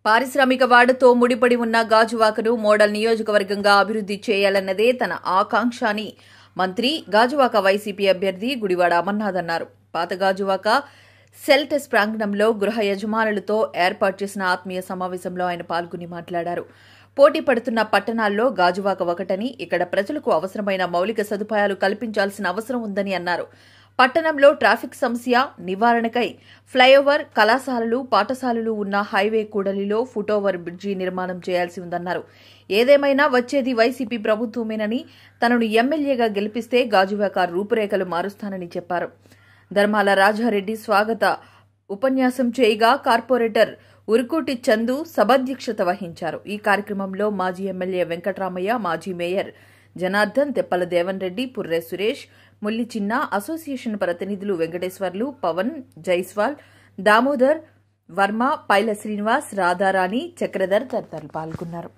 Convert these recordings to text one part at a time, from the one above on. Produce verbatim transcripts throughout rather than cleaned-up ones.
పారిశ్రామిక వాడతో ముడిపడి ఉన్న గాజువాకను మోడల్ నియోజకవర్గంగా అభివృద్ధి చేయాలన్నదే తన ఆకాంక్ష అని మంత్రి గాజువాక వైసీపీ అభ్యర్థి గుడివాడ అమర్నాథ్ అన్నారు. పాత గాజువాక సెల్టెస్ ప్రాంగణంలో గృహ యజమానులతో ఏర్పాటు చేసిన ఆత్మీయ సమావేశంలో ఆయన పాల్గొని మాట్లాడారు. పోటీ పడుతున్న పట్టణాల్లో గాజువాక ఒకటని, ఇక్కడ ప్రజలకు అవసరమైన మౌలిక సదుపాయాలు కల్పించాల్సిన అవసరం ఉందని అన్నారు. పట్టణంలో ట్రాఫిక్ సమస్య నివారణకై ఫ్లైఓవర్, కళాశాలలు, పాఠశాలలు ఉన్న హైవే కూడలిలో ఫుట్ఓవర్ బ్రిడ్జి నిర్మాణం చేయాల్సి ఉందన్నారు. ఏదేమైనా వచ్చేది వైసీపీ ప్రభుత్వమేనని, తనను ఎమ్మెల్యేగా గెలిపిస్తే గాజువాక రూపురేఖలు మారుస్తానని చెప్పారు. ధర్మాల రాజారెడ్డి స్వాగత ఉపన్యాసం చేయగా కార్పొరేటర్ ఉరుకోటి చందు సభాధ్యక్షత వహించారు. ఈ కార్యక్రమంలో మాజీ ఎమ్మెల్యే వెంకటరామయ్య, మాజీ మేయర్ జనార్దన్, తెప్పల దేవన్ రెడ్డి, పుర్రె సురేష్, ముల్లి చిన్న, అసోసియేషన్ ప్రతినిధులు వెంకటేశ్వర్లు, పవన్, జైస్వాల్, దామోదర్, వర్మ, పైల శ్రీనివాస్, రాధారాణి, చక్రధర్ తదితరులు పాల్గొన్నారు.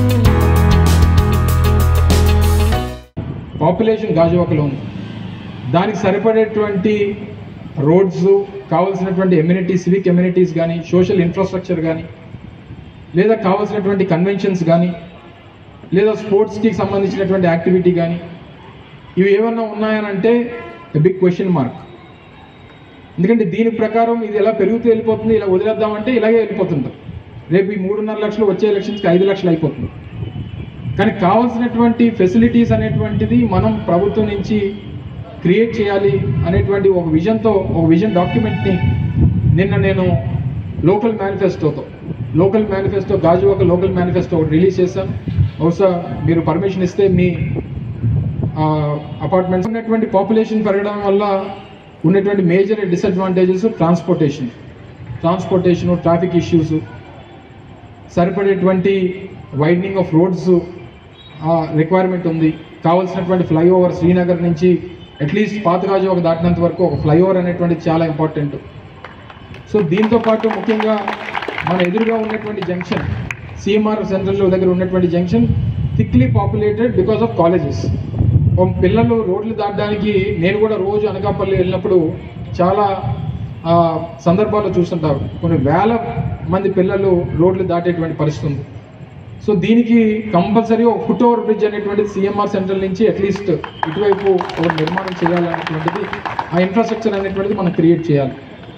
పాపులేషన్ గాజువాకలో ఉంది. దానికి సరిపడేటువంటి రోడ్స్, కావాల్సినటువంటి ఎమ్యూనిటీస్, సివిక్ ఎమ్యూనిటీస్ కానీ, సోషల్ ఇన్ఫ్రాస్ట్రక్చర్ కానీ, లేదా కావాల్సినటువంటి కన్వెన్షన్స్ కానీ, లేదా స్పోర్ట్స్కి సంబంధించినటువంటి యాక్టివిటీ కానీ, ఇవి ఏమన్నా ఉన్నాయనంటే బిగ్ క్వశ్చన్ మార్క్. ఎందుకంటే దీని ప్రకారం ఇది ఎలా పెరుగుతూ వెళ్ళిపోతుంది, ఇలా వదిలేద్దామంటే ఇలాగే వెళ్ళిపోతుంది. రేపు ఈ మూడున్నర లక్షలు వచ్చే ఎలక్షన్స్కి ఐదు లక్షలు అయిపోతుంది. కానీ కావాల్సినటువంటి ఫెసిలిటీస్ అనేటువంటిది మనం ప్రభుత్వం నుంచి క్రియేట్ చేయాలి అనేటువంటి ఒక విజన్తో, ఒక విజన్ డాక్యుమెంట్ని నిన్న నేను లోకల్ మేనిఫెస్టోతో local manifesto Gajuwaka local manifesto ఒకటి రిలీజ్ చేశాను. బహుశా మీరు పర్మిషన్ ఇస్తే మీ అపార్ట్మెంట్స్ ఉన్నటువంటి పాపులేషన్ పెరగడం వల్ల ఉన్నటువంటి major disadvantages transportation transportation traffic issues, సరిపడేటువంటి వైడనింగ్ ఆఫ్ రోడ్స్ రిక్వైర్మెంట్ ఉంది. కావాల్సినటువంటి ఫ్లైఓవర్ శ్రీనగర్ నుంచి అట్లీస్ట్ పాత గాజువాక దాటినంత వరకు ఒక ఫ్లైఓవర్ అనేటువంటిది చాలా ఇంపార్టెంట్. సో దీంతో పాటు ముఖ్యంగా మన ఎదురుగా ఉన్నటువంటి జంక్షన్, సిఎంఆర్ సెంట్రల్ దగ్గర ఉన్నటువంటి junction thickly populated because of colleges. పిల్లలు రోడ్లు దాటడానికి నేను కూడా రోజు అనకాపల్లి వెళ్ళినప్పుడు చాలా సందర్భాల్లో చూస్తుంటారు. కొన్ని వేల మంది పిల్లలు రోడ్లు దాటేటువంటి పరిస్థితి ఉంది. సో దీనికి కంపల్సరీ ఒక ఫుట్ ఓవర్ బ్రిడ్జ్ అనేటువంటిది సిఎంఆర్ సెంట్రల్ నుంచి అట్లీస్ట్ ఇటువైపు ఒక నిర్మాణం చేయాలనేటువంటిది, ఆ ఇన్ఫ్రాస్ట్రక్చర్ అనేటువంటిది మనం క్రియేట్ చేయాలి.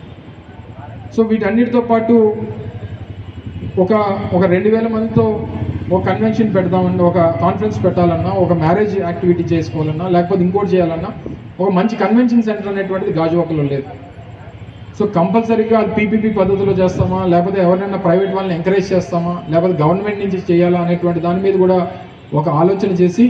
సో వీటన్నిటితో పాటు ఒక ఒక రెండు వేల మందితో ఒక కన్వెన్షన్ పెడదామన్నా, ఒక కాన్ఫరెన్స్ పెట్టాలన్నా, ఒక మ్యారేజ్ యాక్టివిటీ చేసుకోవాలన్నా, లేకపోతే ఇంకోటి చేయాలన్నా ఒక మంచి కన్వెన్షన్ సెంటర్ అనేటువంటిది గాజువాకలో లేదు. సో కంపల్సరీగా అది పీపీపీ పద్ధతిలో చేస్తామా, లేకపోతే ఎవరైనా ప్రైవేట్ వాళ్ళని ఎంకరేజ్ చేస్తామా, లేకపోతే గవర్నమెంట్ నుంచి చేయాలా అనేటువంటి దాని మీద కూడా ఒక ఆలోచన చేసి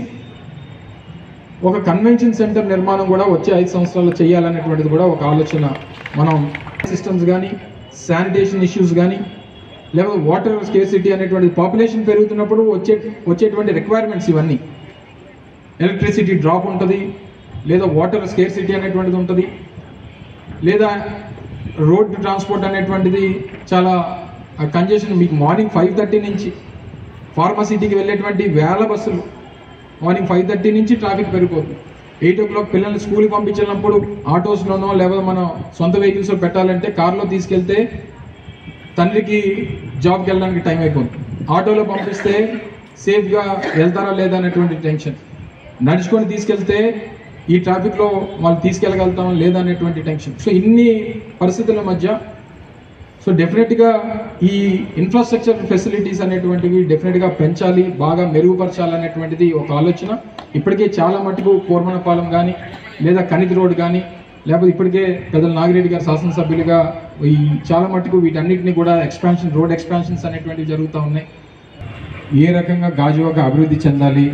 ఒక కన్వెన్షన్ సెంటర్ నిర్మాణం కూడా వచ్చే ఐదు సంవత్సరాల్లో చేయాలనేటువంటిది కూడా ఒక ఆలోచన. మనం సిస్టమ్స్ కానీ, శానిటేషన్ ఇష్యూస్ కానీ, లేకపోతే వాటర్ స్కేర్సిటీ అనేటువంటి పాపులేషన్ పెరుగుతున్నప్పుడు వచ్చే వచ్చేటువంటి రిక్వైర్మెంట్స్ ఇవన్నీ, ఎలక్ట్రిసిటీ డ్రాప్ ఉంటుంది, లేదా వాటర్ స్కేర్సిటీ అనేటువంటిది ఉంటుంది, లేదా రోడ్ ట్రాన్స్పోర్ట్ అనేటువంటిది చాలా కంజెషన్. మీకు మార్నింగ్ ఫైవ్ థర్టీ నుంచి ఫార్మసిటీకి వెళ్ళేటువంటి వేల బస్సులు మార్నింగ్ ఫైవ్ థర్టీ నుంచి ట్రాఫిక్ పెరిగిపోతుంది. ఎయిట్ ఓ క్లాక్ పిల్లల్ని స్కూల్కి పంపించినప్పుడు ఆటోస్లోనో లేకపోతే మనం సొంత వెహికల్స్లో పెట్టాలంటే కార్లో తీసుకెళ్తే తండ్రికి జాబ్కి వెళ్ళడానికి టైం అయిపోతుంది. ఆటోలో పంపిస్తే సేఫ్గా వెళ్తారా లేదా అనేటువంటి టెన్షన్. నడుచుకొని తీసుకెళ్తే ఈ ట్రాఫిక్లో వాళ్ళు తీసుకెళ్ళగలుగుతామా లేదా అనేటువంటి టెన్షన్. సో ఇన్ని పరిస్థితుల మధ్య సో డెఫినెట్గా ఈ ఇన్ఫ్రాస్ట్రక్చర్ ఫెసిలిటీస్ అనేటువంటివి డెఫినెట్గా పెంచాలి, బాగా మెరుగుపరచాలనేటువంటిది ఒక ఆలోచన. ఇప్పటికే చాలా మటుకు కోర్మనపాలెం కానీ, లేదా కనితి రోడ్ కానీ, లేకపోతే ఇప్పటికే పెద్దల నాగిరెడ్డి గారు శాసనసభ్యులుగా ఈ చాలా మటుకు వీటన్నిటిని కూడా ఎక్స్పాన్షన్, రోడ్ ఎక్స్పాన్షన్స్ అనేటువంటివి జరుగుతూ ఉన్నాయి. ఏ రకంగా గాజువాక అభివృద్ధి చెందాలి,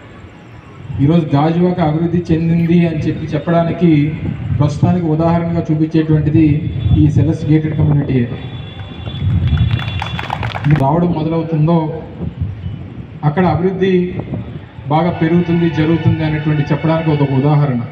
ఈరోజు గాజువాక అభివృద్ధి చెందింది అని చెప్పి చెప్పడానికి ప్రస్తుతానికి ఉదాహరణగా చూపించేటువంటిది ఈ సెలెస్ గేటెడ్ కమ్యూనిటీ రావడం మొదలవుతుందో అక్కడ అభివృద్ధి బాగా పెరుగుతుంది, జరుగుతుంది అనేటువంటి చెప్పడానికి ఒక ఉదాహరణ.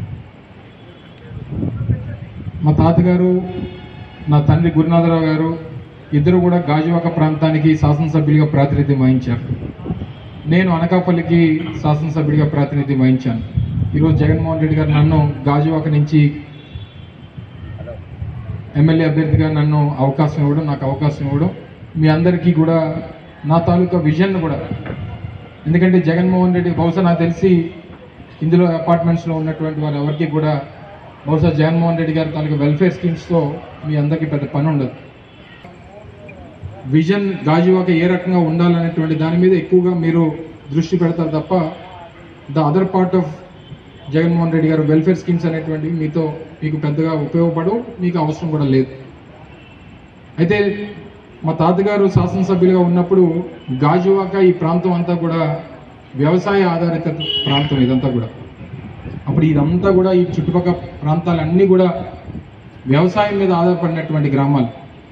మా తాతగారు, నా తండ్రి గురునాథరావు గారు ఇద్దరు కూడా గాజువాక ప్రాంతానికి శాసనసభ్యులుగా ప్రాతినిధ్యం వహించారు. నేను అనకాపల్లికి శాసనసభ్యుడిగా ప్రాతినిధ్యం వహించాను. ఈరోజు జగన్మోహన్ రెడ్డి గారు నన్ను గాజువాక నుంచి ఎమ్మెల్యే అభ్యర్థిగా నన్ను అవకాశం ఇవ్వడం, నాకు అవకాశం ఇవ్వడం మీ అందరికీ కూడా నా తాలూకా విజన్ కూడా, ఎందుకంటే జగన్మోహన్ రెడ్డి బహుశా నాకు తెలిసి ఇందులో అపార్ట్మెంట్స్లో ఉన్నటువంటి వారు ఎవరికి కూడా బహుశా జగన్మోహన్ రెడ్డి గారి తాలూకా వెల్ఫేర్ స్కీమ్స్తో మీ అందరికీ పెద్ద పని ఉండదు. విజన్ గాజువాక ఏ రకంగా ఉండాలనేటువంటి దాని మీద ఎక్కువగా మీరు దృష్టి పెడతారు తప్ప the other part of Jaganmohan Reddy garu welfare schemes అనేటువంటివి మీతో మీకు పెద్దగా ఉపయోగపడవు, మీకు అవసరం కూడా లేదు. అయితే మా తాతగారు శాసనసభ్యులుగా ఉన్నప్పుడు గాజువాక ఈ ప్రాంతం అంతా కూడా వ్యవసాయ ఆధారిత ప్రాంతం ఇదంతా కూడా. అప్పుడు ఇదంతా కూడా ఈ చుట్టుపక్కల ప్రాంతాలన్నీ కూడా వ్యవసాయం మీద ఆధారపడినటువంటి గ్రామాలు.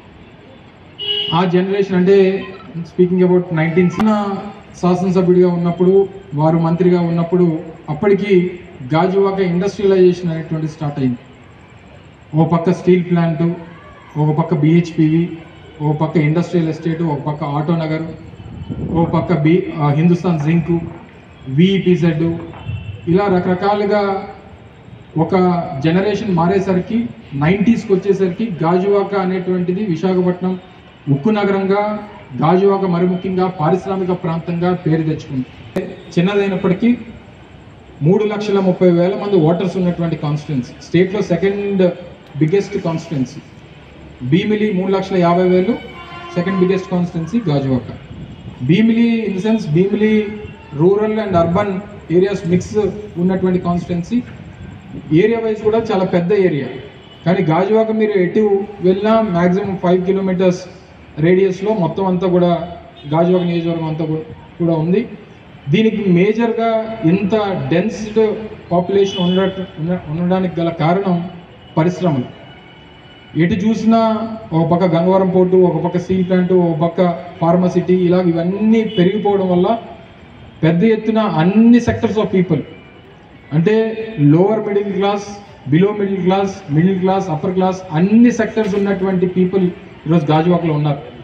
ఆ జనరేషన్ అంటే స్పీకింగ్ అబౌట్ నైన్టీన్ శాసనసభ్యుడిగా ఉన్నప్పుడు, వారు మంత్రిగా ఉన్నప్పుడు అప్పటికి గాజువాక ఇండస్ట్రియలైజేషన్ అనేటువంటి స్టార్ట్ అయింది. ఒక పక్క స్టీల్ ప్లాంటు, ఒక పక్క బిహెచ్పివి, ఒక పక్క ఇండస్ట్రియల్ ఎస్టేటు, ఒక పక్క ఆటో నగర్, ఒక పక్క బి హిందుస్థాన్ జింకు, విఈపిజెడ్, ఇలా రకరకాలుగా ఒక జనరేషన్ మారేసరికి నైంటీస్కి వచ్చేసరికి గాజువాక అనేటువంటిది విశాఖపట్నం ఉక్కు నగరంగా, గాజువాక మరి ముఖ్యంగా పారిశ్రామిక ప్రాంతంగా పేరు తెచ్చుకుంది. చిన్నదైనప్పటికీ మూడు లక్షల ముప్పై వేల మంది ఓటర్స్ ఉన్నటువంటి కాన్స్టిట్యున్సీ, స్టేట్లో సెకండ్ బిగ్గెస్ట్ కాన్స్టిట్యున్సీ. భీమిలి మూడు లక్షల యాభై వేలు second biggest constituency Gajuwaka. Bheemili in the sense Bheemili rural and urban areas mix ఉన్నటువంటి కాన్స్టిట్యున్సీ. ఏరియా వైజ్ కూడా చాలా పెద్ద ఏరియా. కానీ గాజువాక మీరు ఎటు వెళ్ళినా మ్యాక్సిమం ఫైవ్ కిలోమీటర్స్ రేడియస్లో మొత్తం అంతా కూడా గాజువాక నియోజకవర్గం అంతా కూడా ఉంది. దీనికి మేజర్గా ఇంత డెన్స్డ్ పాపులేషన్ ఉండ ఉండడానికి గల కారణం పరిశ్రమలు. ఎటు చూసినా ఒక పక్క గంగవరం పోర్టు, ఒక పక్క స్టీల్ ప్లాంటు, ఒక పక్క ఫార్మసిటీ, ఇలా ఇవన్నీ పెరిగిపోవడం వల్ల పెద్ద ఎత్తున అన్ని సెక్టర్స్ ఆఫ్ పీపుల్, అంటే lower middle class, below middle class, middle class, upper class, అన్ని సెక్టర్స్ ఉన్నటువంటి పీపుల్ ఈరోజు గాజువాకలో ఉన్నారు.